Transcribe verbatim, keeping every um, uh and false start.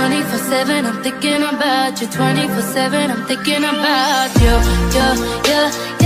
twenty-four seven, I'm thinking about you. twenty-four seven, I'm thinking about you. You, you,